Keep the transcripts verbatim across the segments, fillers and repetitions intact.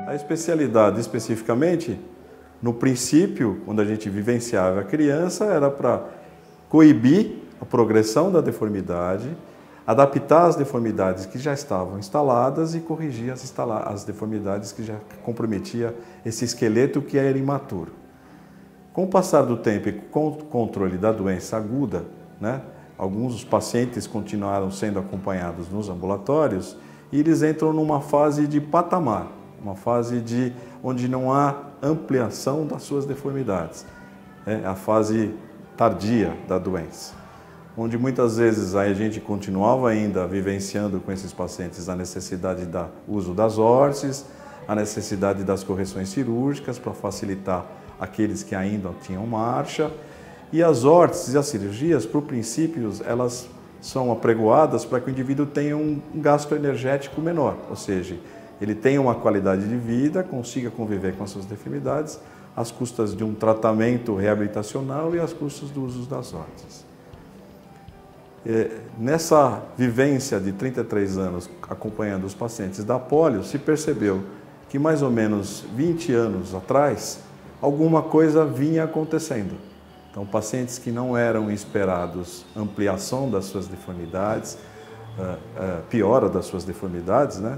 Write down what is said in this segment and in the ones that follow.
A especialidade, especificamente, no princípio, quando a gente vivenciava a criança, era para coibir a progressão da deformidade, adaptar as deformidades que já estavam instaladas e corrigir as, instala as deformidades que já comprometiam esse esqueleto que era imaturo. Com o passar do tempo e com o controle da doença aguda, né, alguns dos pacientes continuaram sendo acompanhados nos ambulatórios e eles entram numa fase de patamar, uma fase de, onde não há ampliação das suas deformidades, é a fase tardia da doença, onde muitas vezes a gente continuava ainda vivenciando com esses pacientes a necessidade do uso das órteses, a necessidade das correções cirúrgicas para facilitar aqueles que ainda tinham marcha, e as órteses e as cirurgias, por princípios, elas são apregoadas para que o indivíduo tenha um gasto energético menor, ou seja, ele tenha uma qualidade de vida, consiga conviver com as suas deformidades, às custas de um tratamento reabilitacional e às custas do uso das órteses. Nessa vivência de trinta e três anos acompanhando os pacientes da polio, se percebeu que mais ou menos vinte anos atrás, alguma coisa vinha acontecendo. Então, pacientes que não eram esperados ampliação das suas deformidades, piora das suas deformidades, né?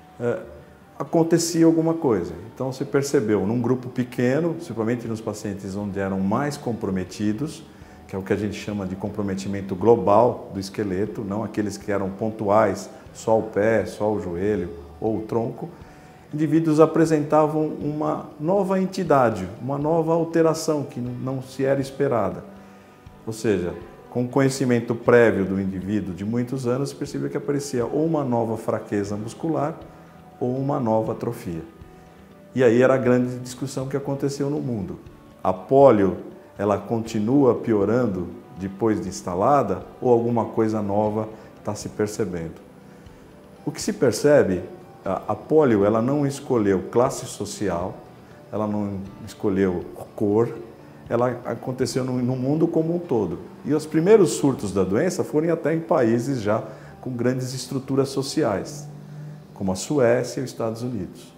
Acontecia alguma coisa. Então, se percebeu num grupo pequeno, principalmente nos pacientes onde eram mais comprometidos, que é o que a gente chama de comprometimento global do esqueleto, não aqueles que eram pontuais, só o pé, só o joelho ou o tronco, indivíduos apresentavam uma nova entidade, uma nova alteração que não se era esperada. Ou seja, com o conhecimento prévio do indivíduo de muitos anos, se percebeu que aparecia ou uma nova fraqueza muscular ou uma nova atrofia. E aí era a grande discussão que aconteceu no mundo. A polio, ela continua piorando depois de instalada ou alguma coisa nova está se percebendo? O que se percebe, a, a polio, ela não escolheu classe social, ela não escolheu cor, ela aconteceu no, no mundo como um todo. E os primeiros surtos da doença foram até em países já com grandes estruturas sociais, como a Suécia e os Estados Unidos.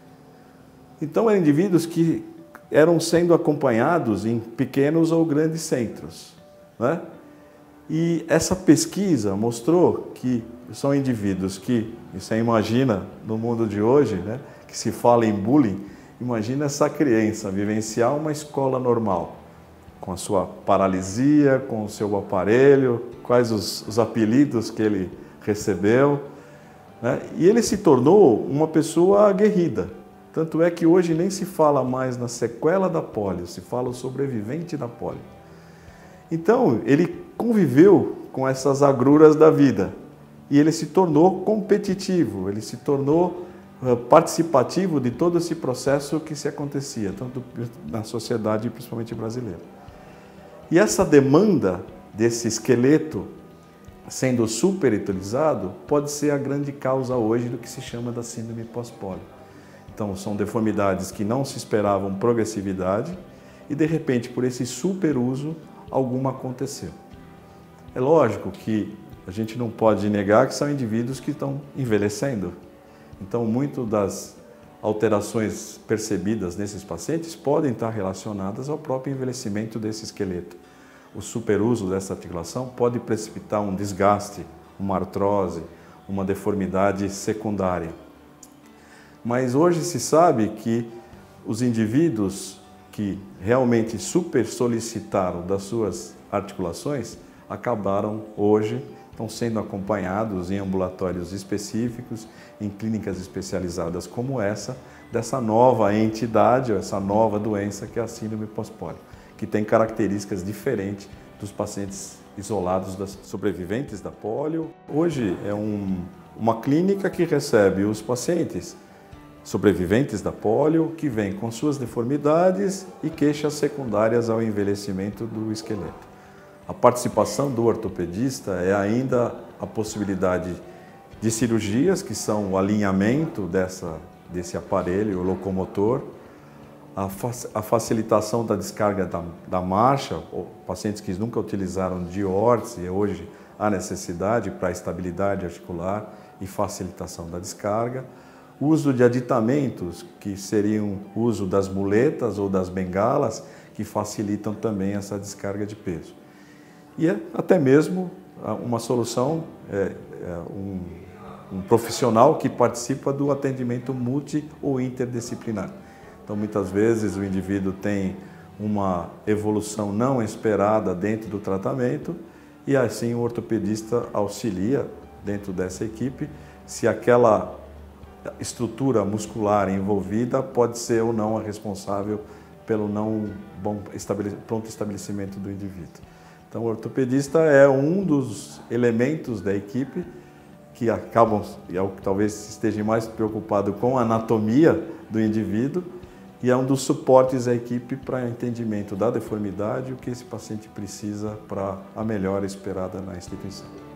Então, eram indivíduos que eram sendo acompanhados em pequenos ou grandes centros, né? E essa pesquisa mostrou que são indivíduos que, você imagina no mundo de hoje, né, que se fala em bullying, imagina essa criança vivenciar uma escola normal, com a sua paralisia, com o seu aparelho, quais os, os apelidos que ele recebeu, né? E ele se tornou uma pessoa aguerrida. Tanto é que hoje nem se fala mais na sequela da polio, se fala o sobrevivente da polio. Então, ele conviveu com essas agruras da vida e ele se tornou competitivo, ele se tornou uh, participativo de todo esse processo que se acontecia, tanto na sociedade, principalmente brasileira. E essa demanda desse esqueleto sendo superutilizado pode ser a grande causa hoje do que se chama da síndrome pós-polio. Então, são deformidades que não se esperavam progressividade e, de repente, por esse superuso, alguma aconteceu. É lógico que a gente não pode negar que são indivíduos que estão envelhecendo. Então, muito das alterações percebidas nesses pacientes podem estar relacionadas ao próprio envelhecimento desse esqueleto. O superuso dessa articulação pode precipitar um desgaste, uma artrose, uma deformidade secundária. Mas hoje se sabe que os indivíduos que realmente super solicitaram das suas articulações acabaram hoje, estão sendo acompanhados em ambulatórios específicos, em clínicas especializadas como essa, dessa nova entidade, essa nova doença que é a síndrome pós-polio, que tem características diferentes dos pacientes isolados, das sobreviventes da polio. Hoje é um, uma clínica que recebe os pacientes sobreviventes da polio, que vêm com suas deformidades e queixas secundárias ao envelhecimento do esqueleto. A participação do ortopedista é ainda a possibilidade de cirurgias, que são o alinhamento dessa, desse aparelho locomotor, a, fa a facilitação da descarga da, da marcha, pacientes que nunca utilizaram de órtese, hoje há necessidade para a estabilidade articular e facilitação da descarga, uso de aditamentos, que seriam o uso das muletas ou das bengalas, que facilitam também essa descarga de peso. E até mesmo uma solução, é, é, um, um profissional que participa do atendimento multi ou interdisciplinar. Então, muitas vezes o indivíduo tem uma evolução não esperada dentro do tratamento e assim o ortopedista auxilia dentro dessa equipe se aquela estrutura muscular envolvida pode ser ou não a responsável pelo não bom pronto estabelecimento do indivíduo. Então, o ortopedista é um dos elementos da equipe que acabam, talvez esteja mais preocupado com a anatomia do indivíduo e é um dos suportes à equipe para entendimento da deformidade e o que esse paciente precisa para a melhora esperada na instituição.